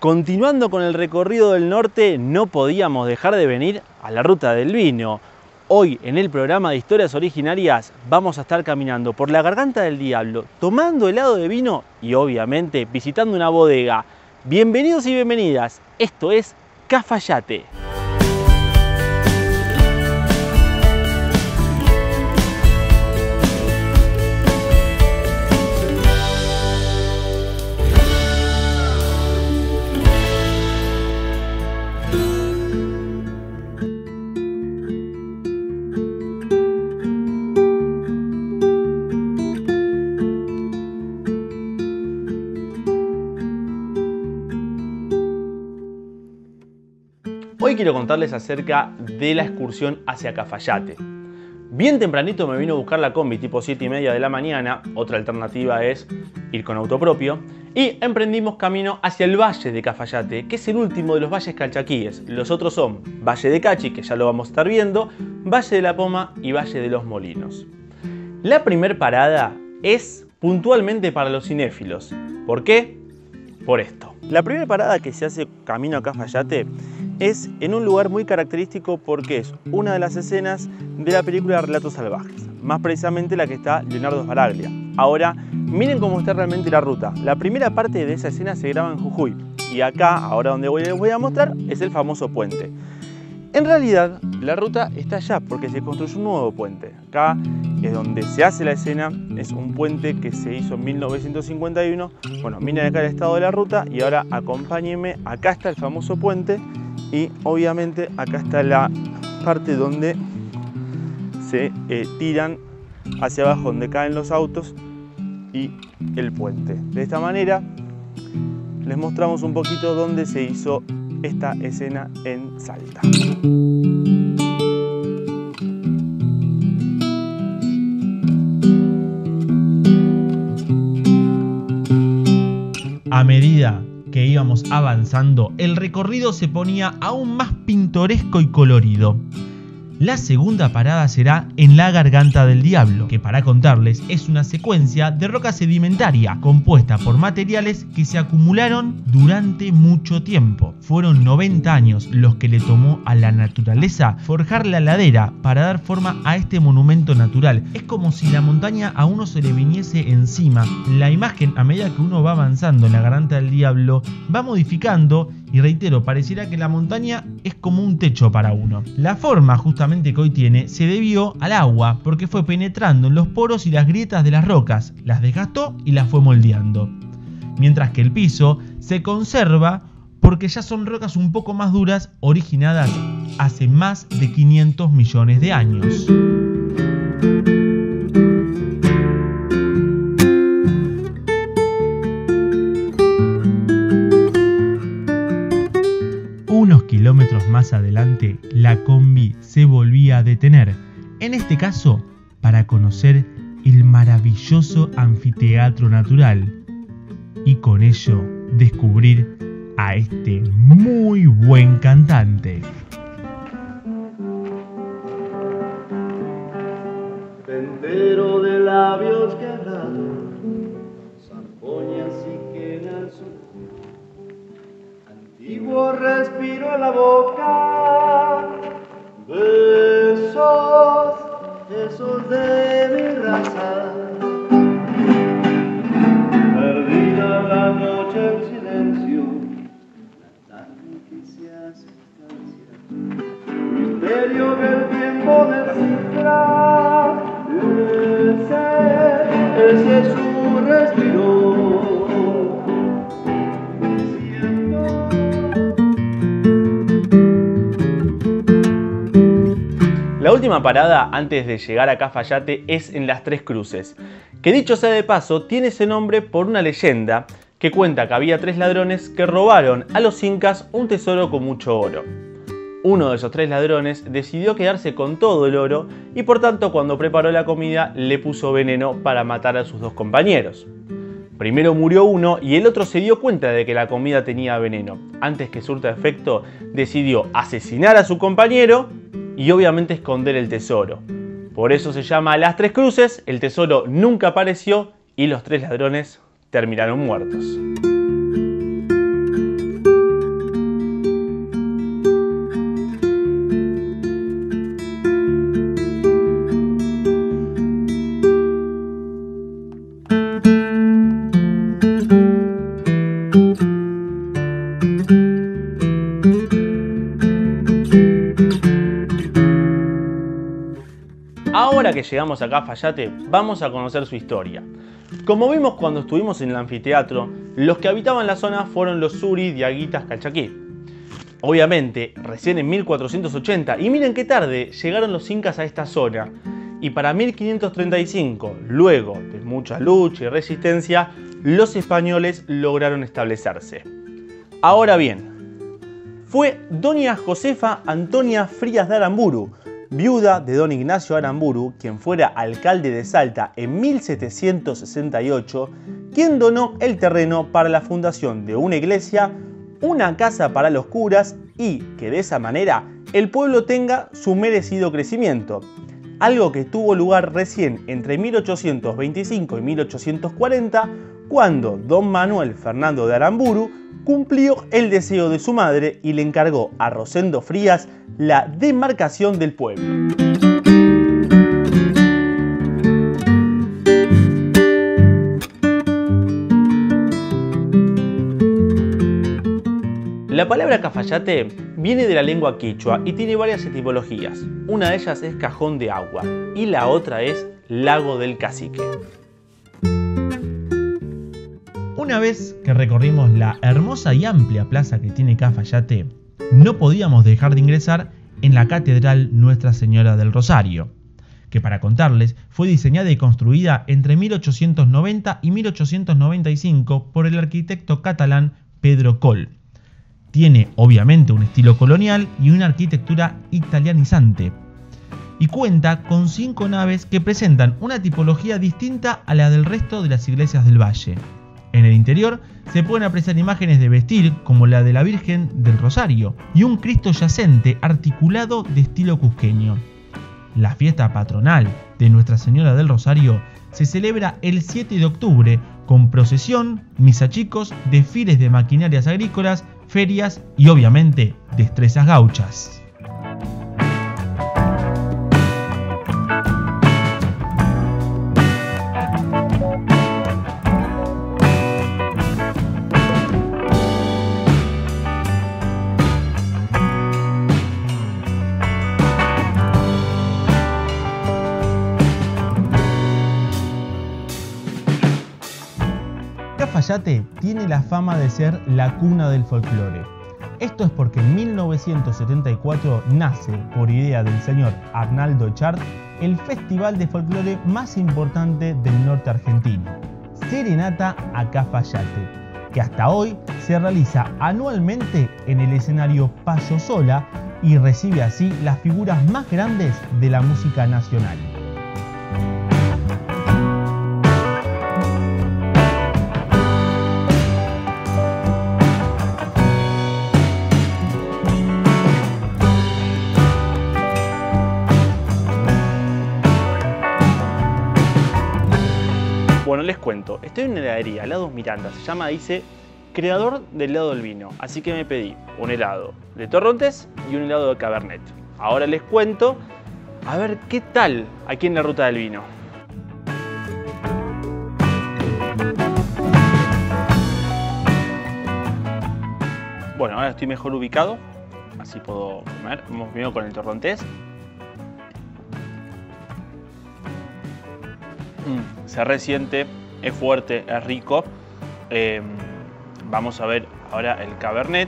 Continuando con el recorrido del norte, no podíamos dejar de venir a la Ruta del Vino. Hoy, en el programa de Historias Originarias, vamos a estar caminando por la Garganta del Diablo, tomando helado de vino y, obviamente, visitando una bodega. Bienvenidos y bienvenidas, esto es Cafayate. Hoy quiero contarles acerca de la excursión hacia Cafayate. Bien tempranito me vino a buscar la combi tipo 7:30 de la mañana, otra alternativa es ir con auto propio, y emprendimos camino hacia el Valle de Cafayate, que es el último de los valles calchaquíes. Los otros son Valle de Cachi, que ya lo vamos a estar viendo, Valle de la Poma y Valle de los Molinos. La primer parada es puntualmente para los cinéfilos. ¿Por qué? Por esto. La primera parada que se hace camino a Cafayate es en un lugar muy característico porque es una de las escenas de la película Relatos Salvajes, más precisamente la que está Leonardo Sbaraglia. Ahora, miren cómo está realmente la ruta. La primera parte de esa escena se graba en Jujuy y acá, ahora donde les voy a mostrar, es el famoso puente. En realidad, la ruta está allá porque se construyó un nuevo puente. Acá es donde se hace la escena, es un puente que se hizo en 1951. Bueno, miren acá el estado de la ruta y ahora acompáñenme, acá está el famoso puente. Y obviamente acá está la parte donde se tiran hacia abajo, donde caen los autos y el puente. De esta manera les mostramos un poquito dónde se hizo esta escena en Salta. A medida que íbamos avanzando, el recorrido se ponía aún más pintoresco y colorido. La segunda parada será en la Garganta del Diablo, que para contarles es una secuencia de roca sedimentaria compuesta por materiales que se acumularon durante mucho tiempo. Fueron 90 años los que le tomó a la naturaleza forjar la ladera para dar forma a este monumento natural. Es como si la montaña a uno se le viniese encima. La imagen, a medida que uno va avanzando en la Garganta del Diablo, va modificando. Y reitero, pareciera que la montaña es como un techo para uno. La forma justamente que hoy tiene se debió al agua, porque fue penetrando en los poros y las grietas de las rocas, las desgastó y las fue moldeando. Mientras que el piso se conserva porque ya son rocas un poco más duras, originadas hace más de 500 millones de años. Unos kilómetros más adelante, la combi se volvía a detener, en este caso para conocer el maravilloso anfiteatro natural y con ello descubrir a este muy buen cantante. Tentero de labios quebrados, zampoñas y quenas, antiguo respiro en la boca, besos de mi raza, perdida la noche en silencio, la tarde que se hace estancia, misterio del tiempo descifra, ese es su respiro. La última parada antes de llegar a Cafayate es en Las Tres Cruces, que dicho sea de paso tiene ese nombre por una leyenda que cuenta que había 3 ladrones que robaron a los incas un tesoro con mucho oro. Uno de esos 3 ladrones decidió quedarse con todo el oro y por tanto cuando preparó la comida le puso veneno para matar a sus 2 compañeros. Primero murió uno y el otro se dio cuenta de que la comida tenía veneno. Antes que surta efecto, decidió asesinar a su compañero y obviamente esconder el tesoro. Por eso se llama Las Tres Cruces, el tesoro nunca apareció y los 3 ladrones terminaron muertos. ahora que llegamos a Cafayate, vamos a conocer su historia. Como vimos cuando estuvimos en el anfiteatro, los que habitaban la zona fueron los Suri Diaguitas Calchaquí. Obviamente, recién en 1480, y miren qué tarde, llegaron los incas a esta zona. Y para 1535, luego de mucha lucha y resistencia, los españoles lograron establecerse. Ahora bien, fue doña Josefa Antonia Frías de Aramburu, viuda de don Ignacio Aramburu, quien fuera alcalde de Salta en 1768, quien donó el terreno para la fundación de una iglesia, una casa para los curas y que de esa manera el pueblo tenga su merecido crecimiento. Algo que tuvo lugar recién entre 1825 y 1840, cuando don Manuel Fernando de Aramburu cumplió el deseo de su madre y le encargó a Rosendo Frías la demarcación del pueblo. La palabra Cafayate viene de la lengua quichua y tiene varias etimologías. Una de ellas es cajón de agua y la otra es lago del cacique. Una vez que recorrimos la hermosa y amplia plaza que tiene Cafayate, no podíamos dejar de ingresar en la Catedral Nuestra Señora del Rosario, que para contarles fue diseñada y construida entre 1890 y 1895 por el arquitecto catalán Pedro Coll. Tiene obviamente un estilo colonial y una arquitectura italianizante, y cuenta con 5 naves que presentan una tipología distinta a la del resto de las iglesias del valle. En el interior se pueden apreciar imágenes de vestir como la de la Virgen del Rosario y un Cristo yacente articulado de estilo cusqueño. La fiesta patronal de Nuestra Señora del Rosario se celebra el 7 de octubre con procesión, misa chicos, desfiles de maquinarias agrícolas, ferias y obviamente destrezas gauchas. Cafayate tiene la fama de ser la cuna del folclore. Esto es porque en 1974 nace, por idea del señor Arnaldo Echard, el festival de folclore más importante del norte argentino, Serenata a Cafayate, que hasta hoy se realiza anualmente en el escenario Paso Sola y recibe así las figuras más grandes de la música nacional. Bueno, les cuento, estoy en una heladería, Helados Miranda, dice creador del helado del vino, así que me pedí un helado de torrontés y un helado de cabernet. Ahora les cuento, a ver qué tal aquí en la ruta del vino. Bueno, ahora estoy mejor ubicado, así puedo comer. Vamos primero con el torrontés. Se resiente, es fuerte, es rico. Vamos a ver ahora el cabernet.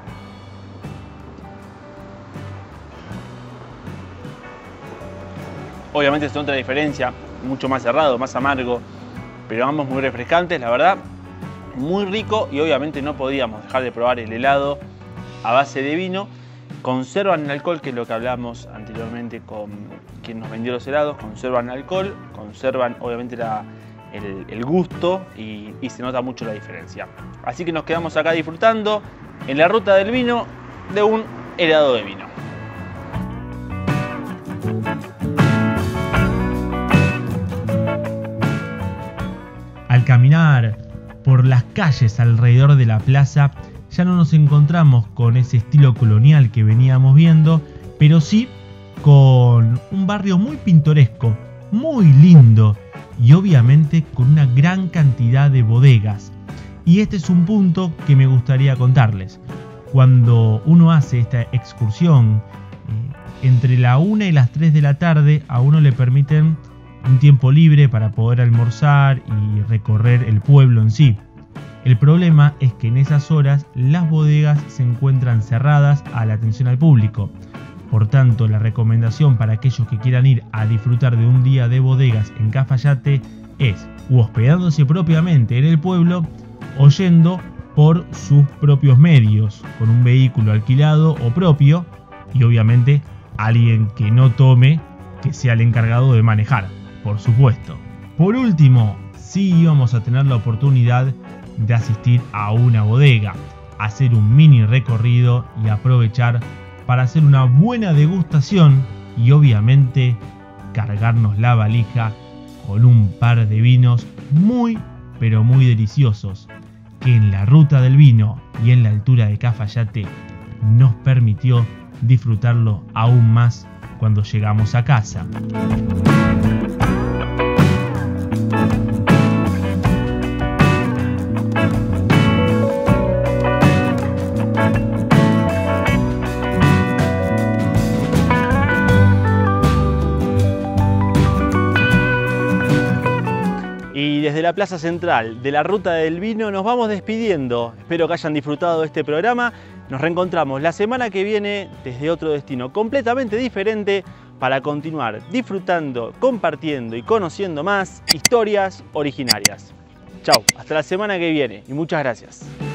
Obviamente se nota la diferencia, mucho más cerrado, más amargo, pero ambos muy refrescantes, la verdad, muy rico. Y obviamente no podíamos dejar de probar el helado a base de vino. Conservan el alcohol, que es lo que hablamos anteriormente con quien nos vendió los helados. Conservan el alcohol, conservan obviamente el gusto y se nota mucho la diferencia. Así que nos quedamos acá disfrutando en la ruta del vino de un helado de vino. Al caminar por las calles alrededor de la plaza, ya no nos encontramos con ese estilo colonial que veníamos viendo, pero sí con un barrio muy pintoresco, muy lindo y obviamente con una gran cantidad de bodegas. Y este es un punto que me gustaría contarles. Cuando uno hace esta excursión entre la 1 y las 3 de la tarde a uno le permiten un tiempo libre para poder almorzar y recorrer el pueblo en sí. El problema es que en esas horas las bodegas se encuentran cerradas a la atención al público. Por tanto, la recomendación para aquellos que quieran ir a disfrutar de un día de bodegas en Cafayate es o hospedándose propiamente en el pueblo o yendo por sus propios medios, con un vehículo alquilado o propio, y obviamente alguien que no tome, que sea el encargado de manejar, por supuesto. Por último, sí íbamos a tener la oportunidad de asistir a una bodega, hacer un mini recorrido y aprovechar para hacer una buena degustación y obviamente cargarnos la valija con un par de vinos muy pero muy deliciosos que en la ruta del vino y en la altura de Cafayate nos permitió disfrutarlo aún más cuando llegamos a casa. Y desde la Plaza Central de la Ruta del Vino nos vamos despidiendo. Espero que hayan disfrutado de este programa. Nos reencontramos la semana que viene desde otro destino completamente diferente para continuar disfrutando, compartiendo y conociendo más historias originarias. Chau, hasta la semana que viene y muchas gracias.